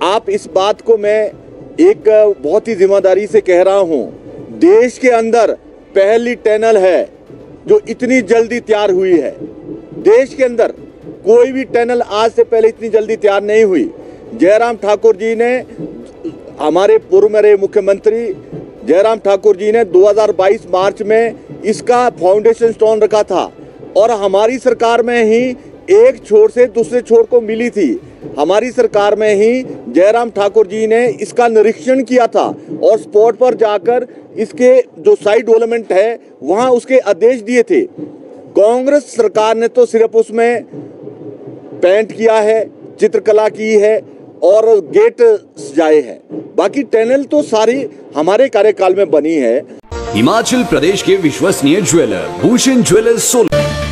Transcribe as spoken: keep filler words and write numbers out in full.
आप इस बात को मैं एक बहुत ही जिम्मेदारी से कह रहा हूं, देश के अंदर पहली टनल है जो इतनी जल्दी तैयार हुई है। देश के अंदर कोई भी टनल आज से पहले इतनी जल्दी तैयार नहीं हुई। जयराम ठाकुर जी ने, हमारे पूर्व में रहे मुख्यमंत्री जयराम ठाकुर जी ने दो हज़ार बाईस मार्च में इसका फाउंडेशन स्टोन रखा था और हमारी सरकार में ही एक छोर से दूसरे छोर को मिली थी। हमारी सरकार में ही जयराम ठाकुर जी ने इसका निरीक्षण किया था और स्पॉट पर जाकर इसके जो साइड डेवलपमेंट है वहां उसके आदेश दिए थे। कांग्रेस सरकार ने तो सिर्फ उसमें पेंट किया है, चित्रकला की है और गेट सजाए हैं, बाकी टनल तो सारी हमारे कार्यकाल में बनी है। हिमाचल प्रदेश के विश्वसनीय ज्वेलर भूषण ज्वेलर्स सोलन।